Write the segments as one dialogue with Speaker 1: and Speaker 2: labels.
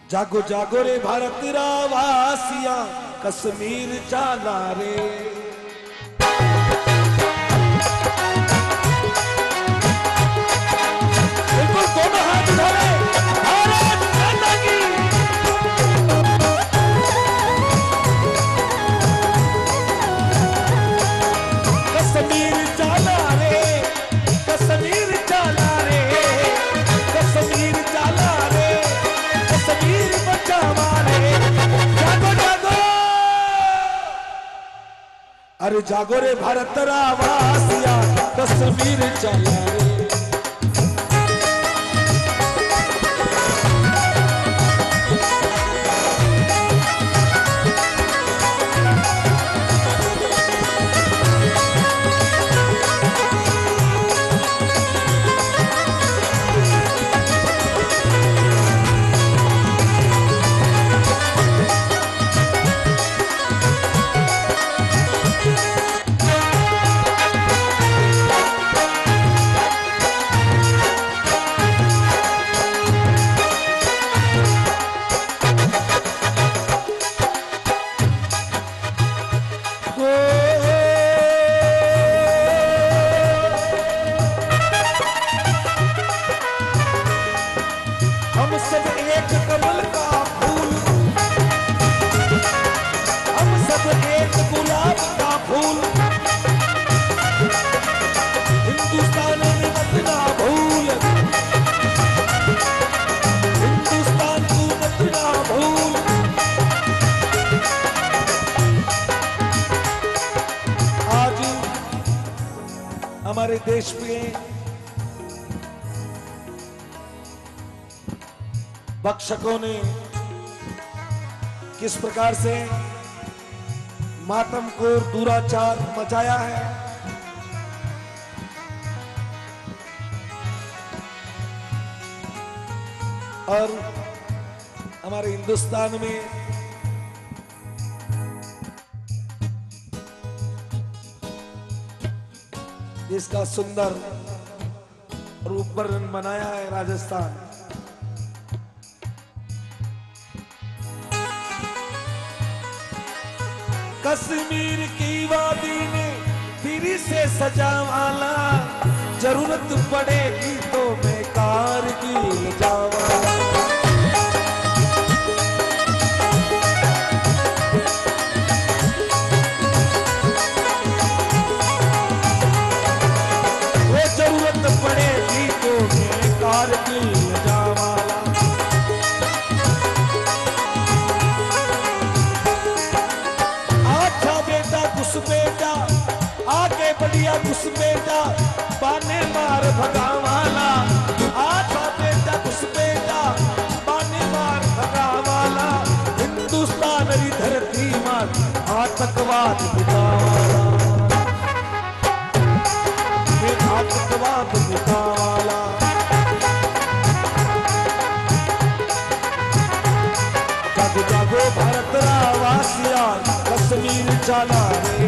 Speaker 1: जागो जागो रे भारत वासिया कश्मीर जाला रे। बिल्कुल दोनों हाथ उठाए, भारत माता की। कश्मीर जाला रे, कश्मीर जाला रे, कश्मीर जाला रे, कश्मीर बचावा रे। जागो जागो, अरे जागो रे भारत वासिया कश्मीर जाला रे। हम सब एक कमल का फूल, हम सब एक गुलाब का फूल। हिंदुस्तान में मत ना भूल, हिंदुस्तान को मत ना भूल। आज हमारे देश में बख्शकों ने किस प्रकार से मातम को दुराचार मचाया है। और हमारे हिंदुस्तान में इसका सुंदर रूप वर्णन बनाया है राजस्थान। कश्मीर की वादी ने फिर से सजावाला, जरूरत पड़ेगी तो मैं कारगिल जावाला। वो जरूरत पड़ेगी तो मैं कारगिल जावाला। बेटा आगे बढ़िया घुस बेटा, बाने मार भगावाला। आजा बेटा घुस बेटा, बाने मार भगावाला। हिंदुस्तान री धरती मार आतंकवाद मिटावाला, आतंकवाद मिटावाला। जागो जागो भारत वासिया कश्मीर जाला रे।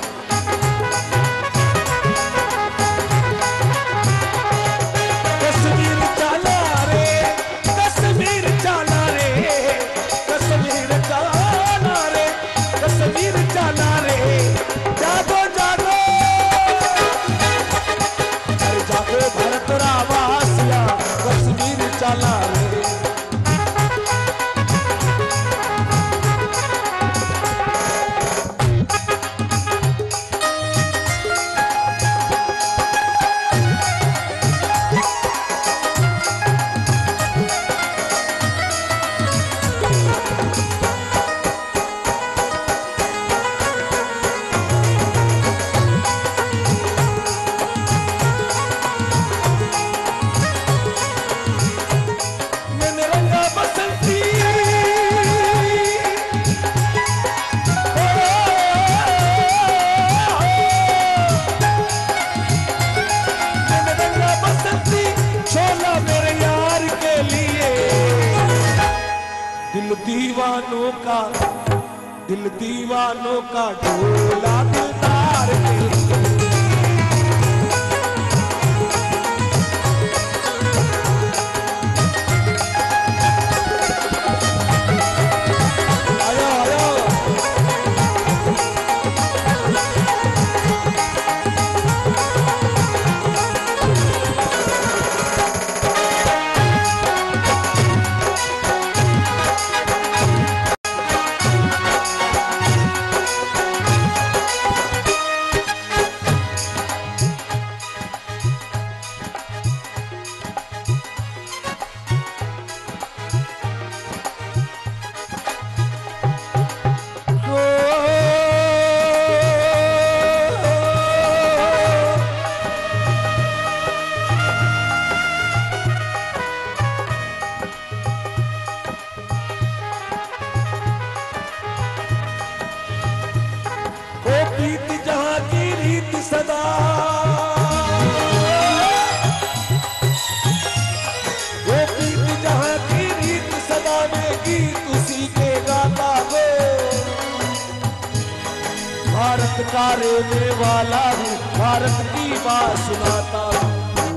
Speaker 1: कश्मीर जाला रे, कश्मीर जाला रे, कश्मीर जाला रे, कश्मीर जाला रे। जागो जागो, अरे जागो भारत वासिया कश्मीर जाला रे। दिल दीवानों का ढोला दिलदार के पुचकारे वाला हूँ, भारत की बात सुनाता हूँ।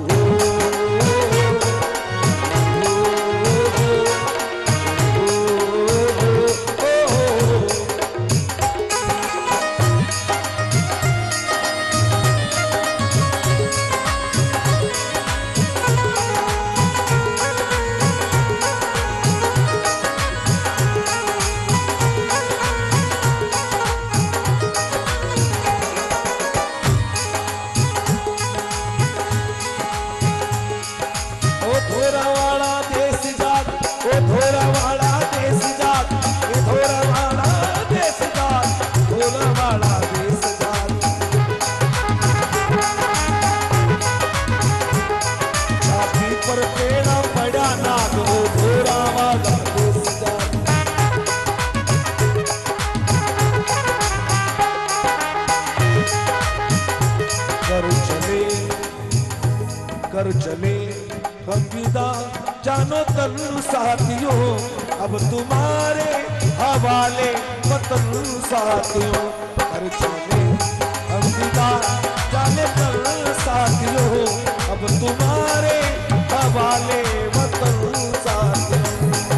Speaker 1: कर चले हम विदा जानो तन साथियों, अब तुम्हारे हवाले वतन साथियों। कर चले हम विदा जाने तन साथियों, अब तुम्हारे हवाले वतन साथियों।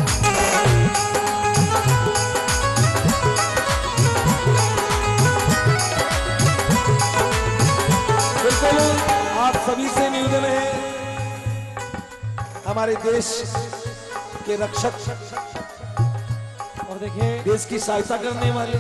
Speaker 1: बिल्कुल आप सभी से निवेदन है, हमारे देश के रक्षक
Speaker 2: और देखिए
Speaker 1: देश की सहायता करने वाले,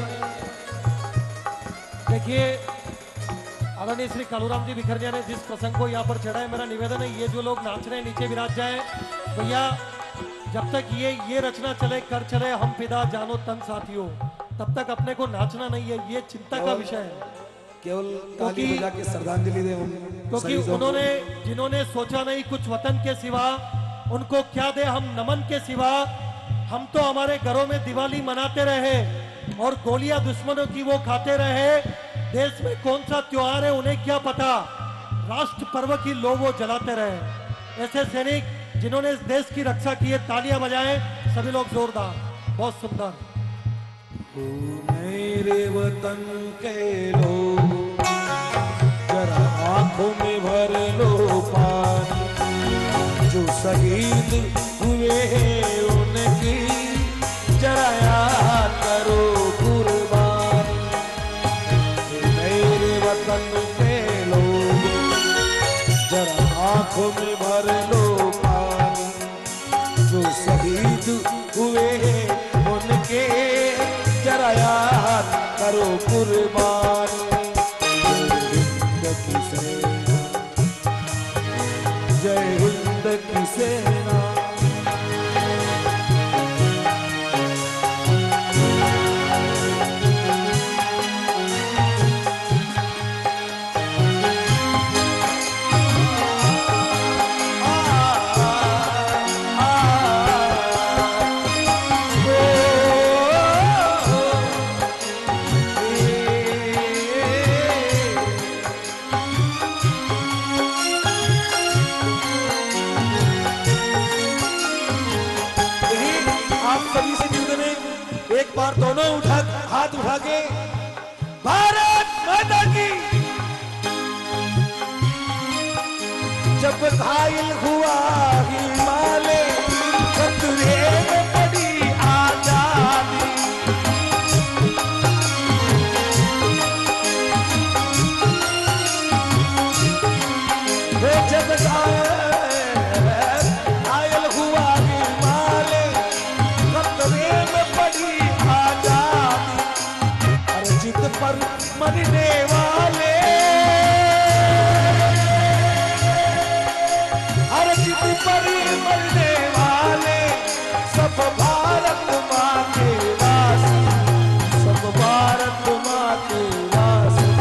Speaker 2: देखिए आदरणीय श्री कालूराम जी बिखरनिया ने जिस प्रसंग को यहाँ पर चढ़ा है, मेरा निवेदन है ये जो लोग नाच रहे हैं नीचे विराज जाए भैया। जब तक ये रचना चले कर चले हम फिदा जानो तन साथियों, तब तक अपने को नाचना नहीं है, ये चिंता का विषय है।
Speaker 1: केवल ताली बजा के श्रद्धांजलि दे,
Speaker 2: क्योंकि उन्होंने जिन्होंने सोचा नहीं कुछ वतन के सिवा, उनको क्या दे हम नमन के सिवा। हम तो हमारे घरों में दिवाली मनाते रहे और गोलियां दुश्मनों की वो खाते रहे। देश में कौन सा त्योहार है उन्हें क्या पता, राष्ट्र पर्व की लो वो जलाते रहे। ऐसे सैनिक जिन्होंने इस देश की रक्षा की है, तालियां बजाएं सभी लोग जोरदार, बहुत सुंदर।
Speaker 1: मेरे वतन के लोग जरा आंखों में भर लो पानी, जो शहीद हुए हैं उनकी जरा याद करो कुर्बानी। मेरे वतन के लोग जरा आंखों में भर लो पानी, जो शहीद हुए हैं उनके जरा याद करो कुर्बानी। जय हिंद की सेना, एक बार दोनों हाथ उठा के भारत माता की। जब घायल हुआ हिमालय खतरे में पड़ी आजादी, जब घायल हुआ हिमालय खतरे में पड़ी आजादी, अर्जित पर मरने वाले, अर्जित पर मरने वाले सब भारत माँ के वासी, सब भारत माँ के वासी।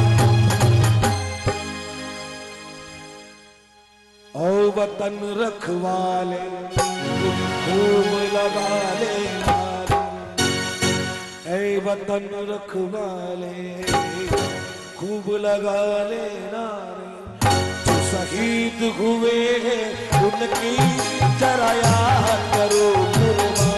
Speaker 1: ओ वतन रखवाले खूब लगा ले नारे, ऐ वतन रखवाले खूब लगा ले नारे, जो शहीद हुए हैं उनकी जरा याद करो कुर्बानी।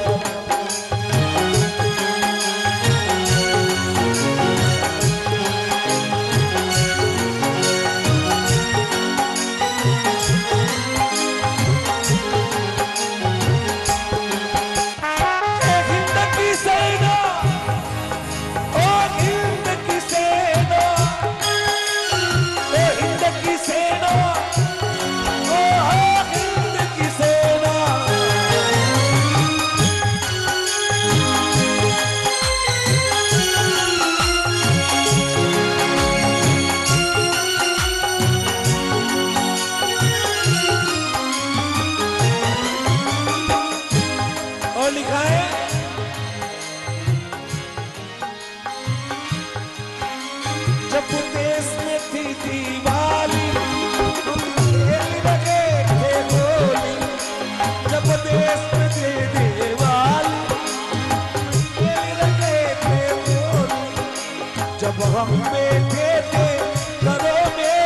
Speaker 1: हम बैठे थे घरों में,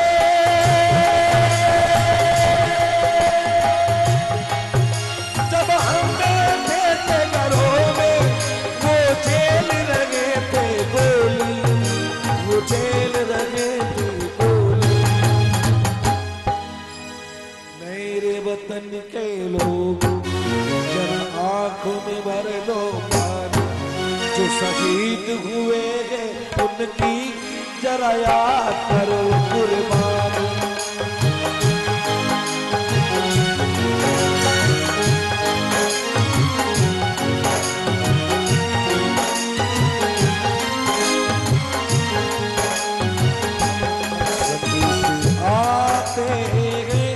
Speaker 1: जब हम बैठे थे घरों में, वो झेल रहे थे गोली, वो झेल रहे थे गोली। मेरे वतन के लोग जरा आंखों में भर लो पानी, जो शहीद हुए हैं उनकी जरा याद करो कुर्बानी। आते हैं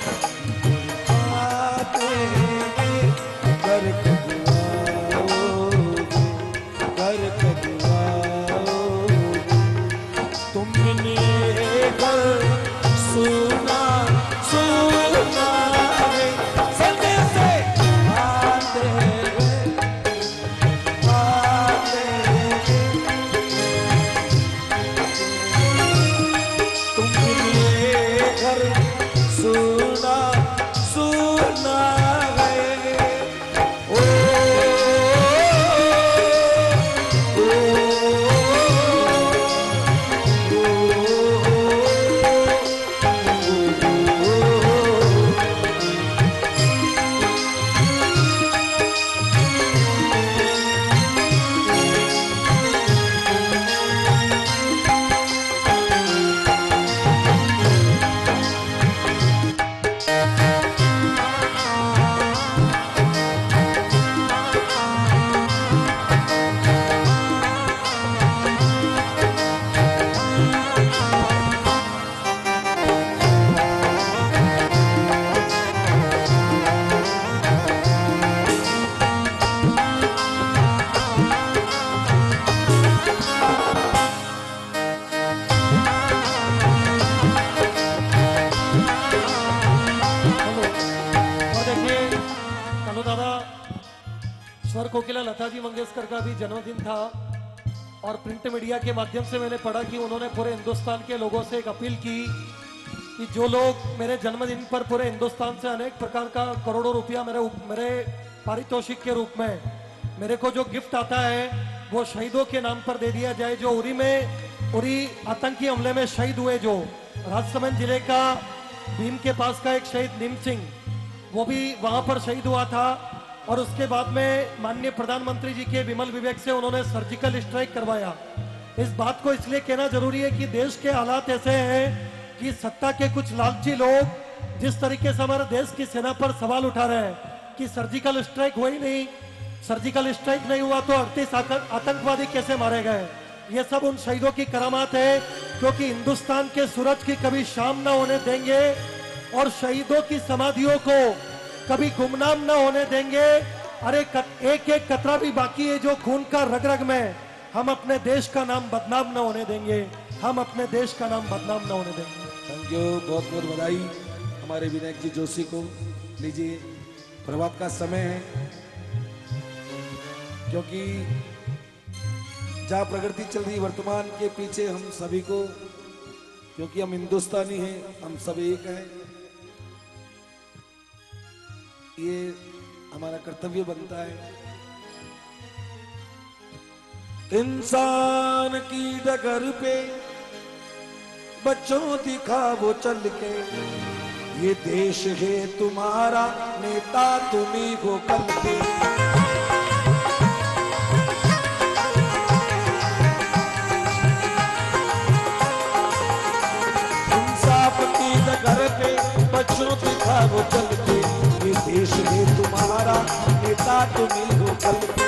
Speaker 1: आते हैं घर कदुआओगे, घर कदुआओगे, तुमने घर सुना सुना है, समय से आते हैं आते हैं, तुमने घर सुना सुना है। ओ, ओ,
Speaker 2: और देखिए कनु दादा, स्वर कोकिला लता जी मंगेशकर का भी जन्मदिन था और प्रिंट मीडिया के माध्यम से मैंने पढ़ा कि उन्होंने पूरे हिंदुस्तान के लोगों से एक अपील की कि जो लोग मेरे जन्मदिन पर पूरे हिंदुस्तान से अनेक प्रकार का करोड़ों रुपया मेरे पारितोषिक के रूप में मेरे को जो गिफ्ट आता है वो शहीदों के नाम पर दे दिया जाए। जो उरी आतंकी हमले में शहीद हुए, जो राजसमंद जिले का भीम के पास का एक शहीद नीम सिंह, वो भी वहां पर शहीद हुआ था। और उसके बाद में माननीय प्रधानमंत्री जी के विमल विवेक से उन्होंने सर्जिकल स्ट्राइक करवाया। इस बात को इसलिए कहना जरूरी है कि देश के हालात ऐसे हैं कि सत्ता के कुछ लालची लोग जिस तरीके से हमारे देश की सेना पर सवाल उठा रहे हैं कि सर्जिकल स्ट्राइक हुई नहीं, सर्जिकल स्ट्राइक नहीं हुआ तो 38 आतंकवादी कैसे मारे गए। ये सब उन शहीदों की करामात है, क्योंकि हिंदुस्तान के सूरज की कभी शाम ना होने देंगे और शहीदों की समाधियों को कभी गुमनाम ना होने देंगे। अरे एक एक कतरा भी बाकी है जो खून का रग रग में, हम अपने देश का नाम बदनाम ना होने देंगे, हम अपने देश का नाम बदनाम ना होने देंगे।
Speaker 1: थैंक यू, बहुत बहुत बधाई हमारे विनायक जी जोशी को। लीजिए, प्रभात का समय है, क्योंकि जहाँ प्रगति चल रही वर्तमान के पीछे हम सभी को, क्योंकि हम हिंदुस्तानी हैं, हम सब एक हैं, ये हमारा कर्तव्य बनता है। इंसान की डगर पे बच्चों दिखाओ चल के, ये देश है तुम्हारा, नेता तुम्ही हो कल के। इंसाफ की डगर पे बच्चों दिखाओ चल के, ये देश है तुम्हारा, नेता तुम्ही हो कल के।